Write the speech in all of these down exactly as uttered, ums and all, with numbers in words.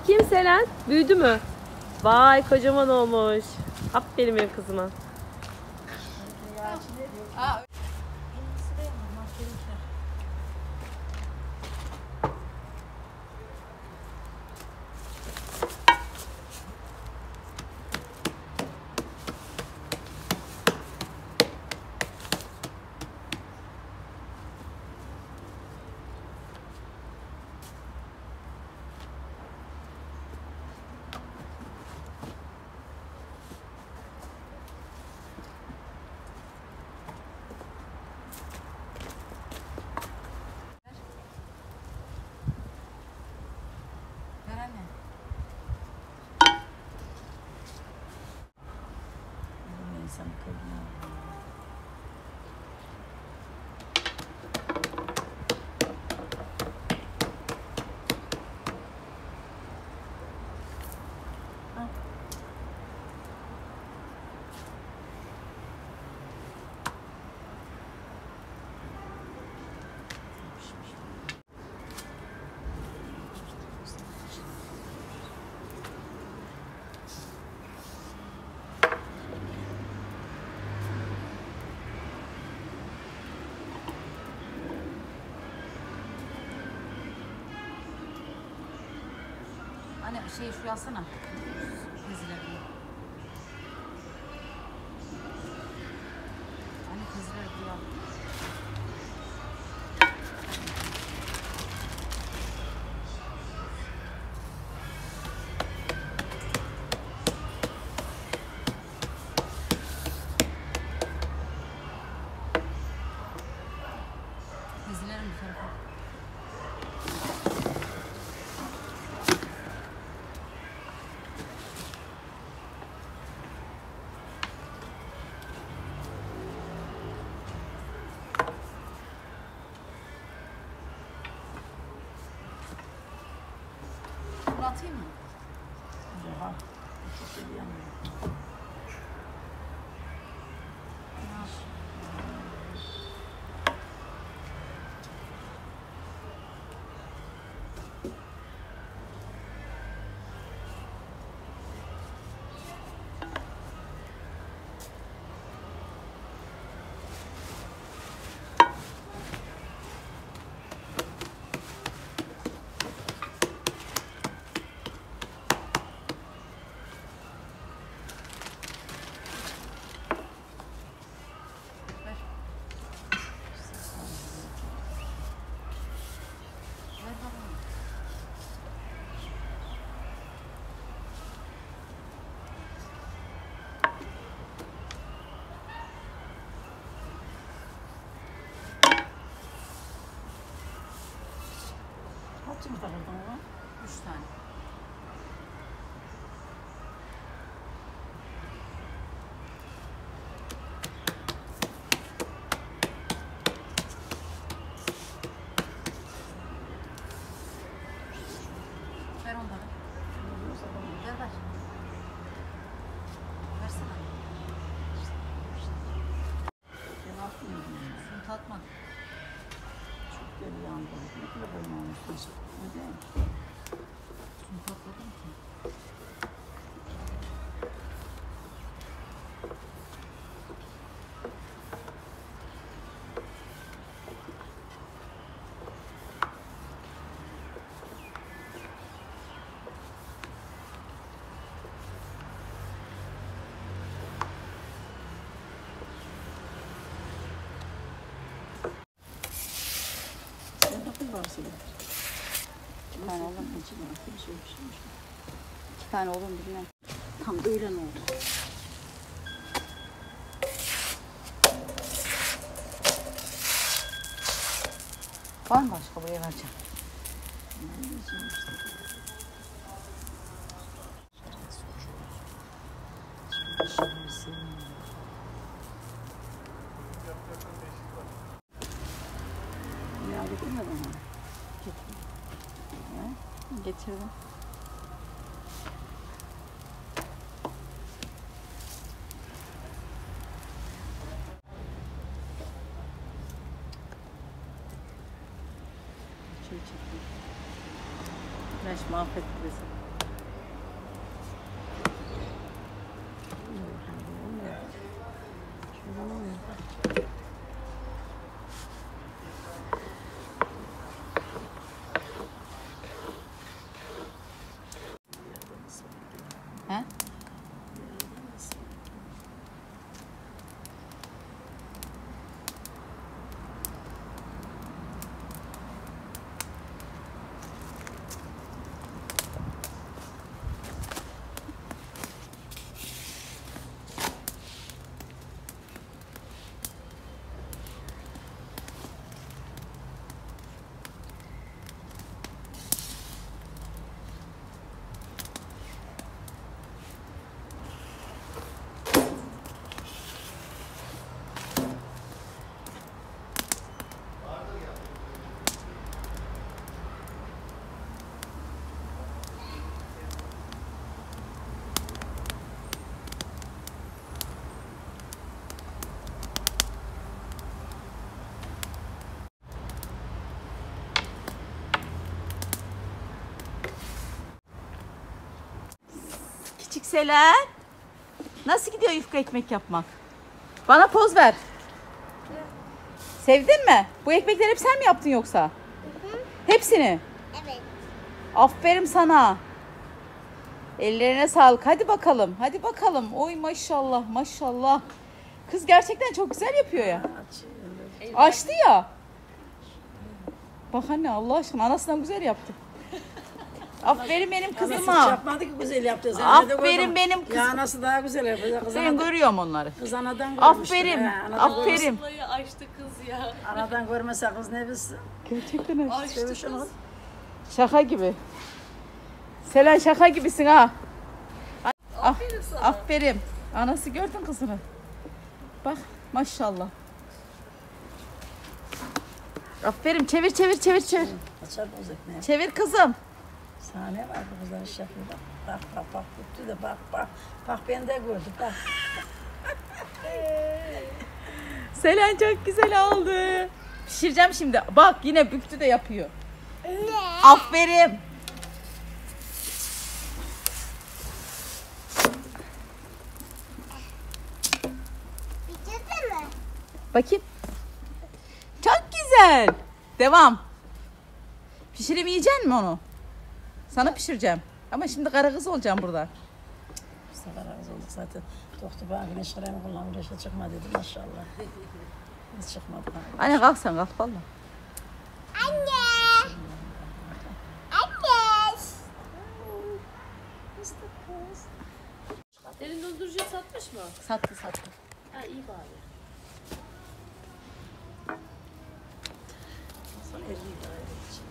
Bakayım Selen. Büyüdü mü? Vay kocaman olmuş. Aferin benim kızıma. Aa, insan kadına. anne şey şu alsana. Kezilerini. Anne kezileri bu al. Kezilerin bu tarafa. Bunu atayım mı? Acaba çok iyi yanıyor. Ne yap? Kaç yumurta kırdın oğlum? Üç tane. Ver onları. Ver ver. Versene. Ben atmıyorum. Bunu tatma. Çok deli yandı. Ne kadar böyle olmuş. Ne diyeyim? Bunu tatladım ki. Sen bakın varsa da. İki tane oğlum. İçine bir şey pişirmiş. İki tane oğlum bilmem. Tam da öğlen oldu. Var mı başka buraya vereceğim? Ne diyeceğim işte. Şimdi şeyleri sevmiyorum. Ne aldık mı bana? Getirdim. Getirdim. Şey çektim. Güneş mahvetti bizi. Selen. Nasıl gidiyor yufka ekmek yapmak? Bana poz ver. Sevdin mi? Bu ekmekleri hep sen mi yaptın yoksa? Hı hı. Hepsini. Evet. Aferin sana. Ellerine sağlık. Hadi bakalım. Hadi bakalım. Oy maşallah maşallah. Kız gerçekten çok güzel yapıyor ya. Açtı ya. Bak anne Allah aşkına anasından güzel yaptı. Aferin benim Anası kızıma. yapmadı ki güzel yaptı. Sen Aferin nerede gördün? benim kızım. Ya anası daha güzel yapıyor. Kız Ben anadan, görüyorum onları. kız anadan görmüştür. Aferin. He, anadan görmüş- Aferin. Sıla'yı açtı kız ya. Anadan görmese kız ne bilsin. Gerçekten öyle. Açtı Dövüş onu. kız. Şaka gibi. Selen şaka gibisin ha. Aferin sana. Aferin. Anası gördün kızını. Bak maşallah. Aferin çevir çevir çevir çevir. Açar boz ekmeği. Çevir kızım. Sahne var bu kızlar iş yapıyor. Bak bak bak bak. Tuttu da bak bak. Bak ben de gördüm bak. Selen çok güzel oldu. Pişireceğim şimdi. Bak yine büktü de yapıyor. Ne? Aferin. Bitirdin mi? Bakayım. Çok güzel. Devam. Pişirip yiyecek misin onu? Sana pişireceğim. Ama şimdi kara kız olacağım burada. Bu sefer ağız olduk zaten. Doktor bana güneş kremi kullan güneşe çıkma dedi maşallah. Hiç çıkmadı bana. Anne kalk sen kalk valla. Anne. Anne. Derin dondurucu satmış mı? Sattı sattı. Ha iyi bari. Sonra elli lira için.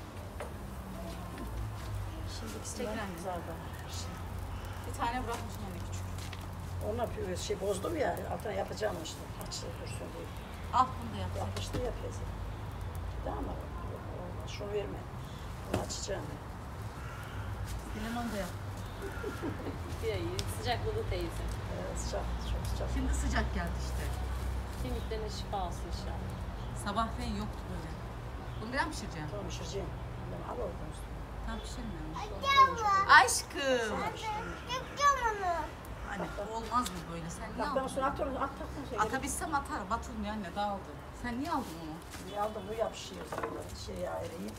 Şimdi Tekrar güzeldi. Bir tane bırakmışım onu küçük. Ona bir şey bozdum ya altına yapacağım işte. Açlı dursun diye. Al bunu da yap. Yapıştı ya teyze. Tamam mı? Olmaz. Şunu verme. Bunu açacağım. Dilan onu da yap. Ya iyi. Sıcaklığı teyze. Ee, sıcak, çok sıcak. Şimdi sıcak geldi işte. Kemiklerine şifa olsun inşallah. Sabahleyin yoktu böyle. Bunu bir daha mı pişireceğim? Tamam pişireceğim. Ben al oradan üstüne. Tam pişirmiyorum. Anne. Aşkım. Tutacağım onu. Anne olmaz mı böyle? Sen niye Bak ben aldın? sonra at onu. At tak onu. Şey, Atabilsem atar. Batırmıyor anne dağıldı. Sen niye aldın onu? Bir aldım bu yapışıyor. Böyle şeye ayırayım.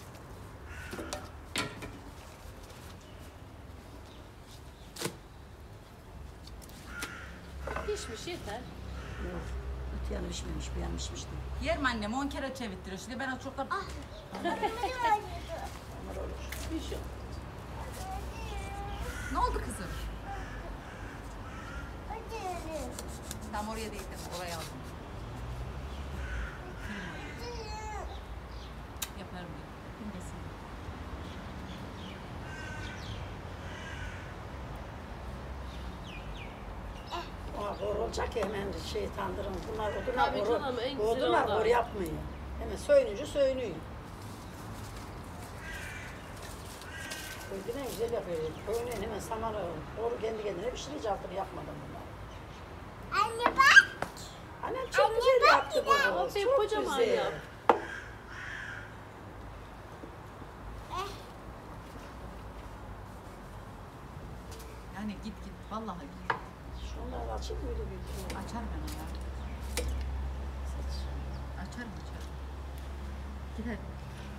Pişmiş yeter. Yok. Öte yanı pişmemiş, bu yanı pişmiş değil. Yerim annem on kere çevirttiriyor. Şimdi ben o çoklar... Onlar olur. Bir şey. Ne oldu kızım? Hadi. Tam oraya değil de oraya aldım. Yaparım diye. Bilmesin. Ona kor olacak ya hemen şey tandırın. Bunlar oduna Tabii koru. canım, en Bu güzeli oduna onlar. kor yapmıyor. Hemen söynücü söynüyor. Öyle güzel yapıyor. Koyunu hemen samanı koru kendi kendine pişirince altını yapmadan bunlar. Anne bak. Annem çok Anne güzel bak yaptı bir bu daha. kız. Aferin, Çok kocaman güzel. yap. Yani git git. Vallahi git. Şunlar açık mıydı büyük ihtimalle? Açar ben onu ya. Açarım açarım. Git hadi.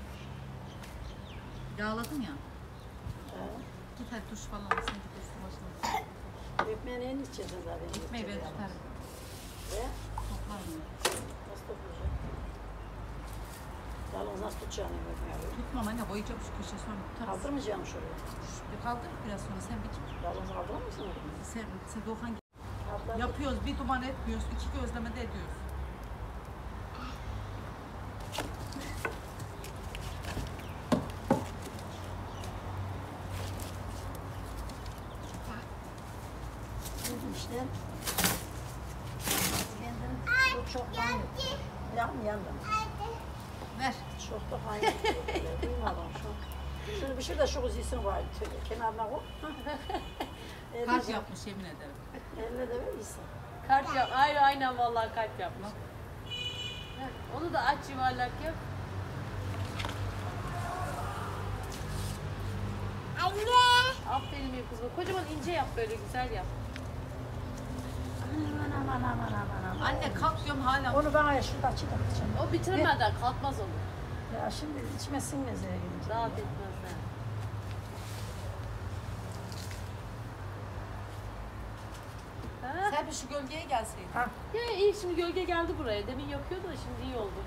Yağladın ya. He. Git hadi duş falan. Sen git üstü başına. Ekmeğini en içeceğiz zaten. Gitmeyi ben tutarım. Ve Toplarım. nasıl tutacak? Yalnız nasıl tutacağını ekmeği. Tutmam anne boyayacağım şu köşe sonra tutarız. Kaldırmayacağım şuraya. Bir kaldır biraz sonra sen bir tut. Yalnız kaldırır mısın orayı? Sen, sen Doğan Kaldır. yapıyoruz bir duman etmiyoruz. İki gözleme de ediyoruz. İşte. Kendim çok çok yandım. Yandım yandım. Ver. Çok da kaynadı. Duymadım şu. Şunu bir şey de şu kuzisin var. Kenarına koy. Kalp yapmış yemin ederim. Eline de verirsin. Kalp yap. Aynen aynen vallahi kalp yapmış. Heh, onu da aç yuvarlak yap. Anne. Aferin benim kızıma. Kocaman ince yap böyle güzel yap. Aman aman aman aman aman. Anne kalk diyorum hala. Onu bana ya şurada açık atacağım. O bitiremeden kalkmaz onu. Ya şimdi içime sinmez eve gelince. Rahat etmezler. Ha? Sen bir şu gölgeye gelseydin. Ha. Ya iyi şimdi gölge geldi buraya. Demin yakıyordu da şimdi iyi oldu.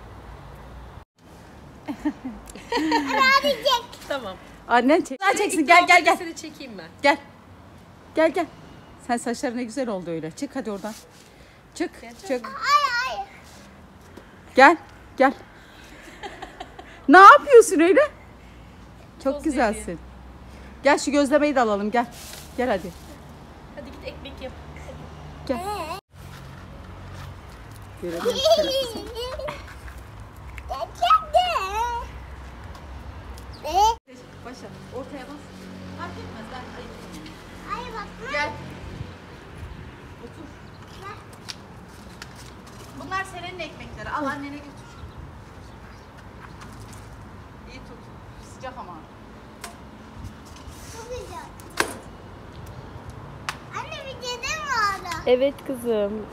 Tamam. Annen çek. Sen çeksin gel gel gel. Seni çekeyim ben. Gel. Gel gel. Sen saçların ne güzel oldu öyle. Çık hadi oradan. Çık çık. Ay ay. Gel gel. Ne yapıyorsun öyle? Çok Toz güzelsin. Gel şu gözlemeyi de alalım gel. Gel hadi. Hadi git ekmek yap. Gel. Görelim. Başa. Ortaya bas. Fark etmez ben ayıp. Ay bak. Gel. Otur. Bunlar senin ekmekleri. Al annene götür. İyi tut. Sıcak ama. Çok güzel. Anne bir dede mi orada? Evet kızım.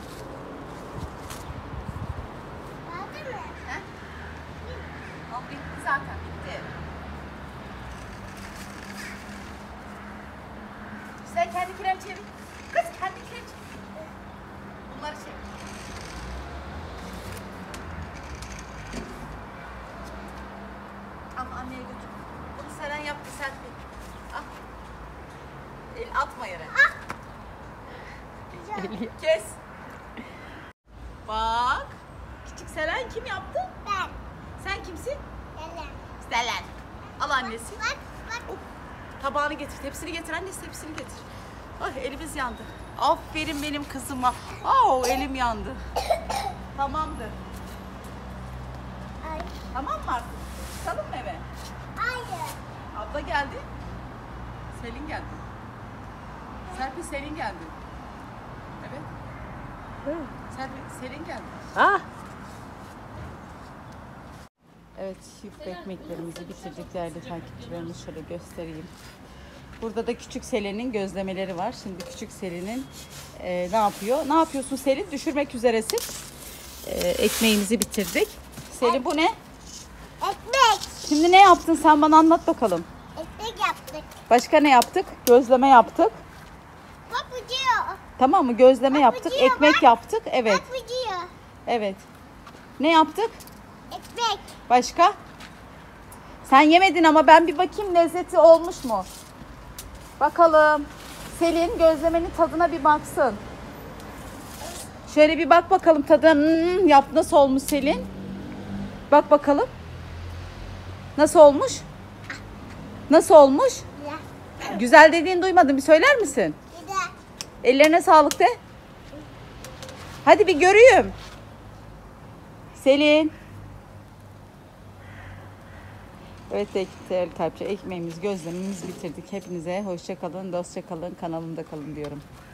Vardı mı? Al bitti zaten bitti. Sen kendi krem çevir. Kız kendi krem çevir. Bunları çevir. Al anneye götür. Bunu Seren yaptı sen. Al. El atma yere. Kes. Bak. Küçük Selen kim yaptı? Ben. Sen kimsin? Dede. Selen. Al annesi. Bak bak. Oh, tabağını getir. Tepsini getir annesi tepsini getir. Ay elimiz yandı. Aferin benim kızıma. Oh elim yandı. Tamamdır. Ay. Tamam mı artık? Çıkalım mı eve? Hayır. Abla geldi. Selin geldi. Serpil Selin geldi. Evet. Serpil Selin geldi. Ah. Evet, yufka ekmeklerimizi bitirdik değerli takipçilerimiz. Şöyle göstereyim. Burada da küçük Selin'in gözlemeleri var. Şimdi küçük Selin'in e, ne yapıyor? Ne yapıyorsun Selin? Düşürmek üzeresin. E, ekmeğimizi bitirdik. Selin bu ne? Ekmek. Şimdi ne yaptın sen bana anlat bakalım. Ekmek yaptık. Başka ne yaptık? Gözleme yaptık. Papucuyor. Tamam mı? Gözleme yaptık. Papucuyor Ekmek bak. yaptık. Evet. Papucuyor. Evet. Ne yaptık? Ekmek. Başka? Sen yemedin ama ben bir bakayım lezzeti olmuş mu? Bakalım. Selin gözlemenin tadına bir baksın. Şöyle bir bak bakalım tadına. Hmm, yap nasıl olmuş Selin? Bak bakalım. Nasıl olmuş? Nasıl olmuş? Güzel. Güzel dediğini duymadım. Bir söyler misin? Güzel. Ellerine sağlık de. Hadi bir göreyim. Selin. Evet değerli takipçi ekmeğimiz, gözlemimiz bitirdik. Hepinize hoşça kalın, dostça kalın, kanalımda kalın diyorum.